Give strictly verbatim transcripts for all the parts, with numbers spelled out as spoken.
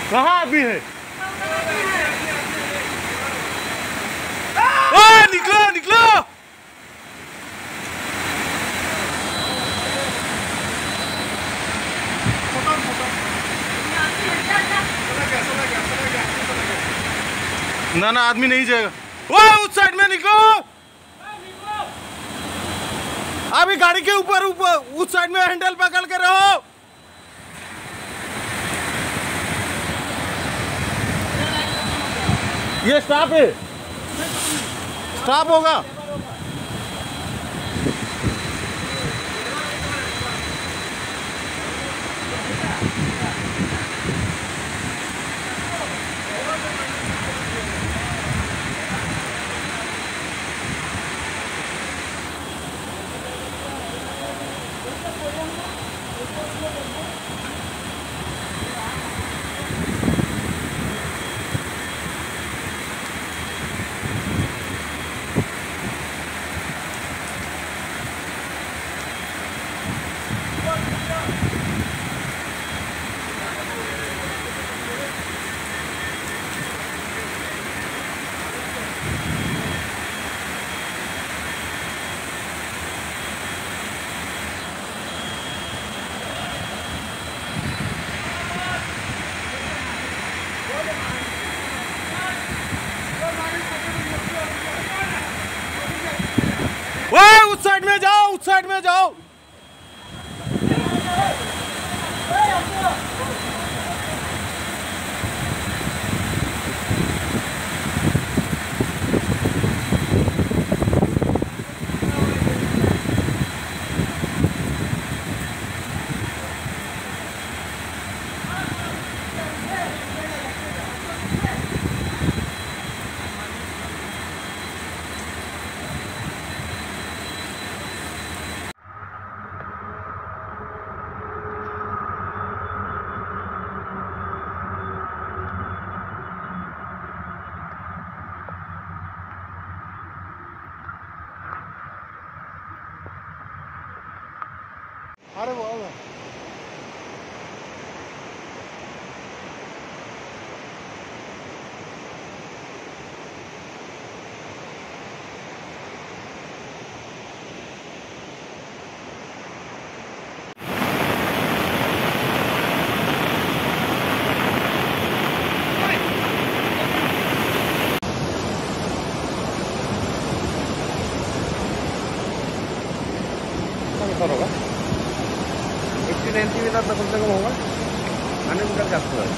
कहाँ अभी है? ओए निकलो निकलो। ना ना आदमी नहीं जाएगा। ओए उस साइड में निकलो। अभी गाड़ी के ऊपर ऊपर उस साइड में हैंडल पकड़ के रहो। ये स्टॉप है, स्टॉप होगा। ओए उस साइड में जाओ, उस साइड में जाओ। अरे वाह होगा एंटी मीटर कम से कम होगा हंड्रेड मीटर का है।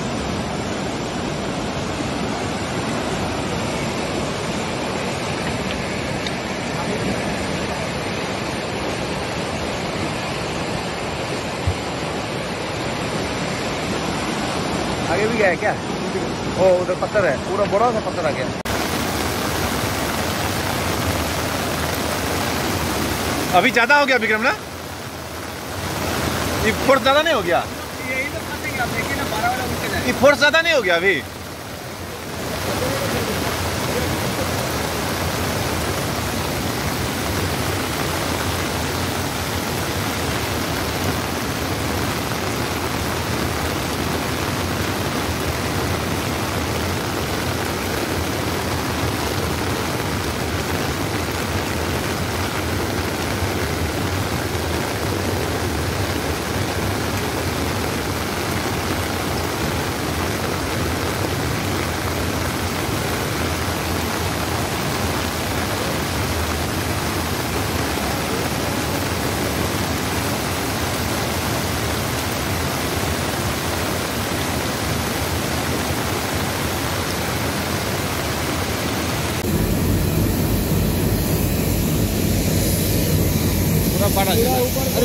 आगे भी गया है क्या? ओ उधर पत्थर है, पूरा बड़ा सा पत्थर आ गया। अभी ज्यादा हो गया विक्रम ना, ये फोर्स ज्यादा नहीं हो गया? यही तो फंसेंगे आप देखिए ना, बारह वाला उठ के जाए। ये फोर्स ज्यादा नहीं हो गया अभी? पूरा ऊपर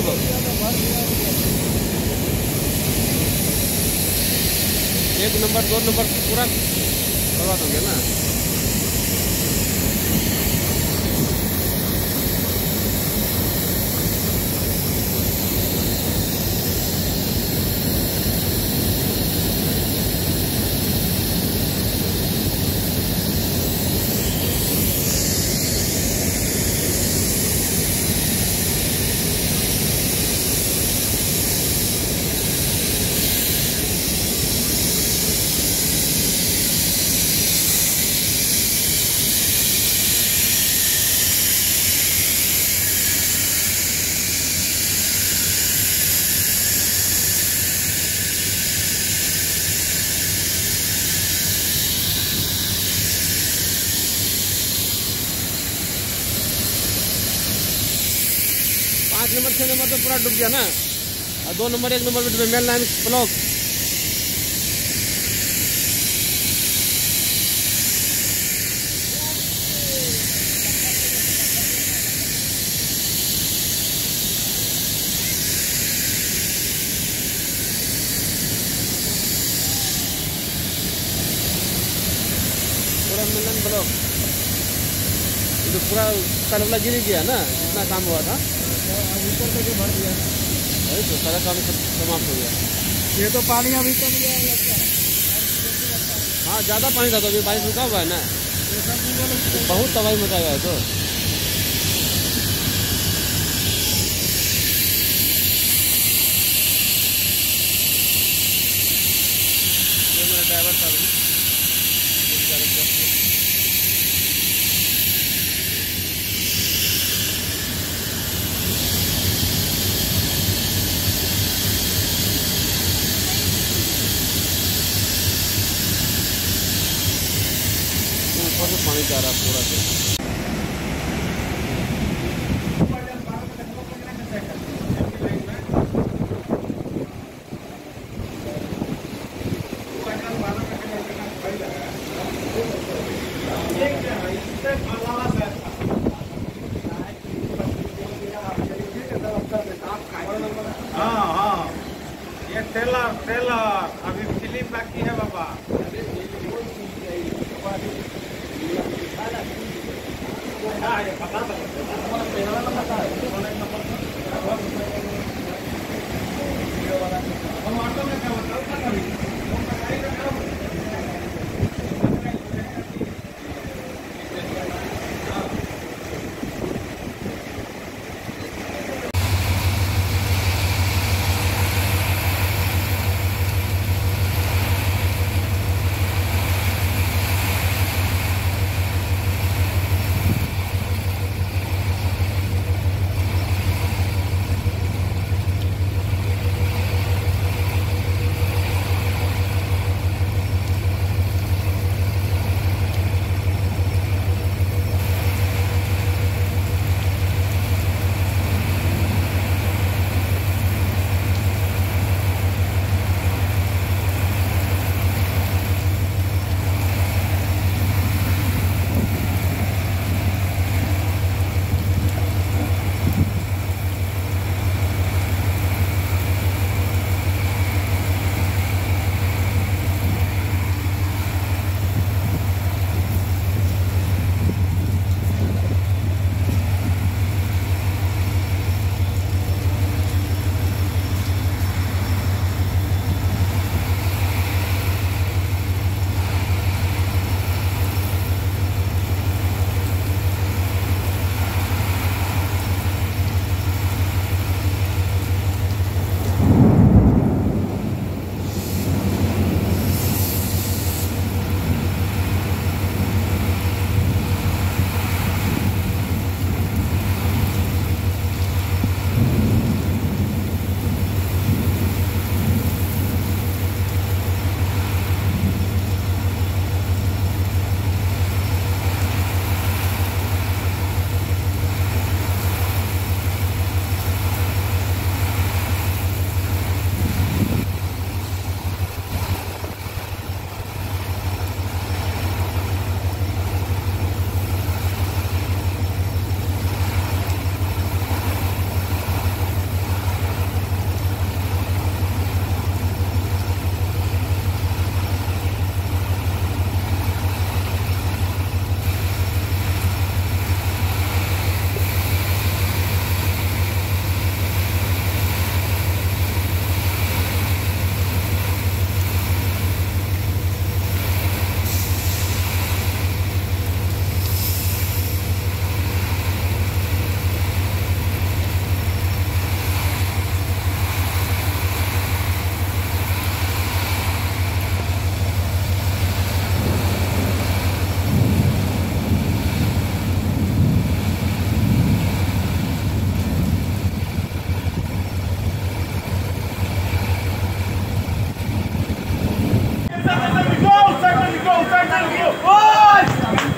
एक नंबर दो नंबर पूरा बर्बाद हो गया ना। नंबर छह नंबर तो पूरा डूब गया ना, और दो नंबर एक नंबर पे मेन लाइन ब्लॉक। पूरा मेन लाइन ब्लॉक, तो पूरा कलवला गिर गया ना, जितना काम हुआ था ऊपर तक भर दिया, अरे तो सारा काम समाप्त हो गया। ये तो पानी अभी कम गया लगता है। हाँ ज़्यादा पानी था, तो अभी बारिश रुका हुआ है ना, तो बहुत तबाही मचाया है। तो ये मेरा ड्राइवर था अभी, ऊपर से पानी जा रहा पूरा से। हाँ हाँ, ये ट्रेलर ट्रेलर अभी फिल्म बाकी है बाबा।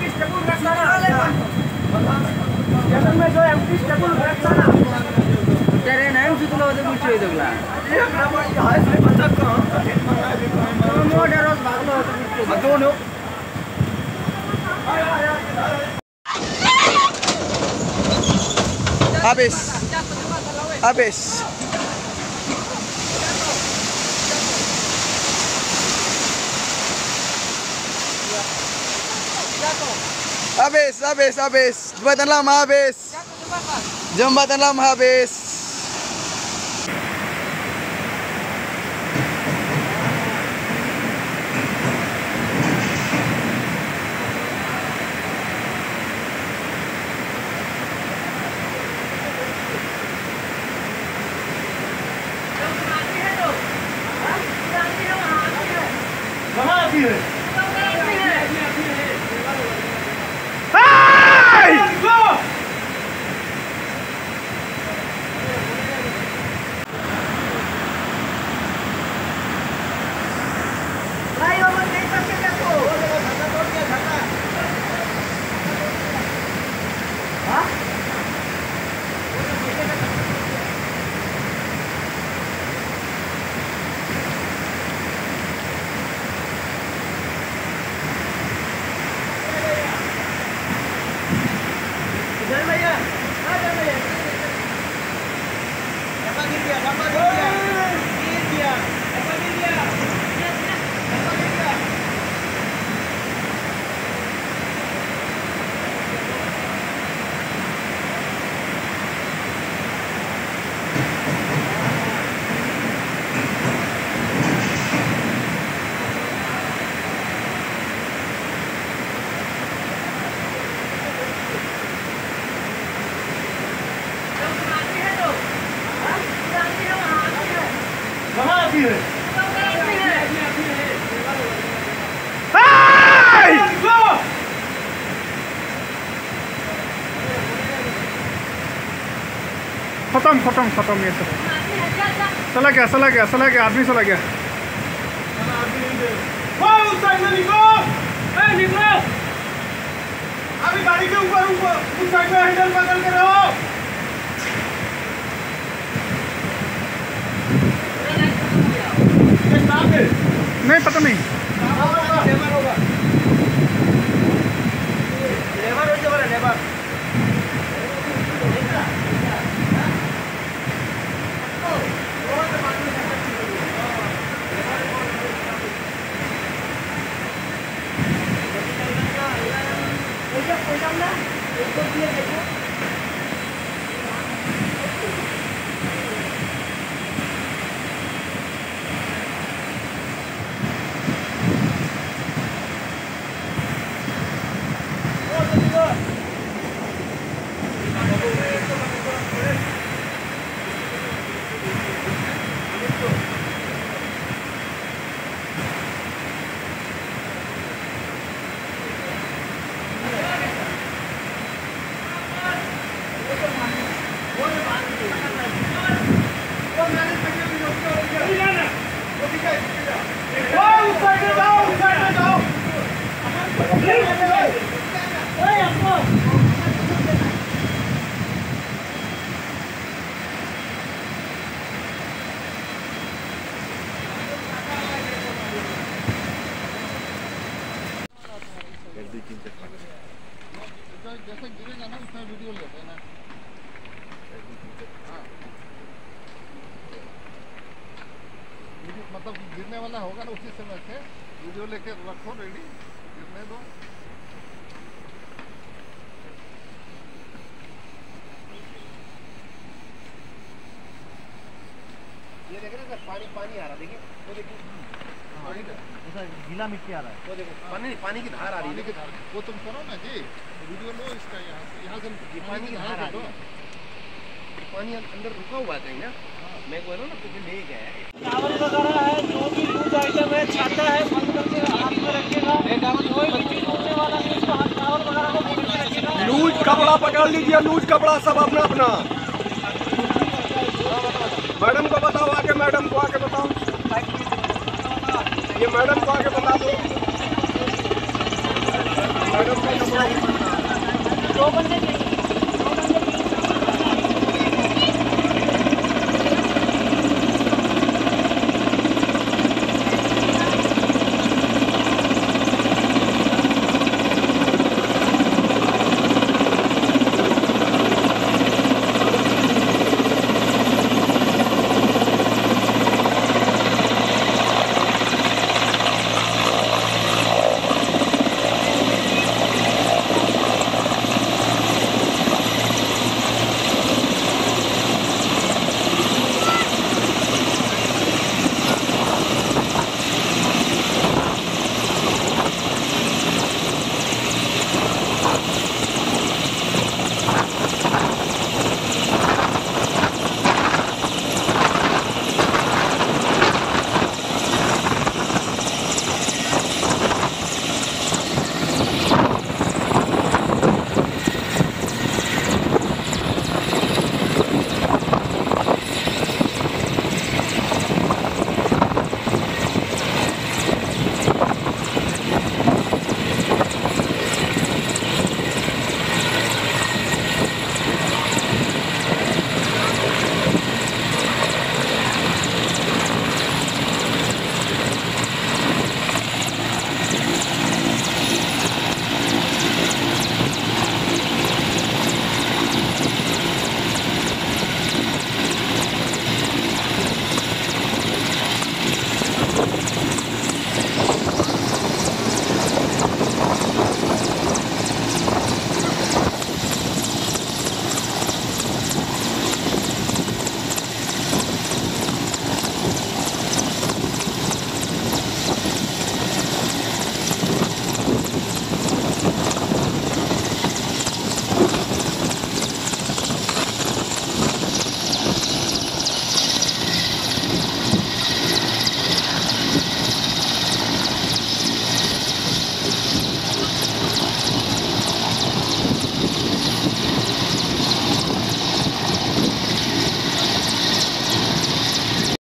में जो एमटी स्टेबल रखता ना तेरे नाम से तुला होते कुछ ही दोगला एक नंबर हाय से बचा करो मोटर रोज भागलो होते कुछ दोनों habis habis habis habis habis jembatan lama habis jembatan lama habis खत्म खत्म खत्म ये सब चला गया चला गया चला गया आदमी चला गया उस साइड में निकलो निकलो अभी गाड़ी के ऊपर ऊपर उस साइड में हैंडल बदल के रहो नहीं पता नहीं लेबर होगा लेबर हो जाएगा लेबर जैसे गिरेगा ना उसमें वीडियो लेते हैं ना मतलब गिरने वाला होगा ना उसी समय से वीडियो लेके रखो रेडी गिरने दो ये देख रहे हैं पानी पानी आ रहा देखिए वो देखिए ऐसा गीला मिट्टी आ रहा है वो देखो पानी पानी की धार आ रही है वो तुम करो ना जी वीडियो लो इसका यहाँ से यहाँ से पानी की धार आ रही है पानी अंदर रुका हुआ है कहीं ना मैं बोल रहा हूँ ना तुझे ले गया चावल वगैरह है जो भी यूज आइटम है छाता है बंद करके हाथ में रखेगा कोई भी चीज होने वाला नहीं उसको हाथ चावल वगैरह को पकड़ के रखेगा लूज कपड़ा पकड़ लीजिए लूज कपड़ा सब अपना अपना मैडम को बताओ आगे मैडम को आगे बताओ ये मैडम को आगे बता दो मैडम का कपड़ा दो बंदे